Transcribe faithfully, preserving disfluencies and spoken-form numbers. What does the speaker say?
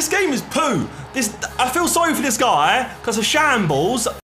this game is poo. This I feel sorry for this guy because of shambles.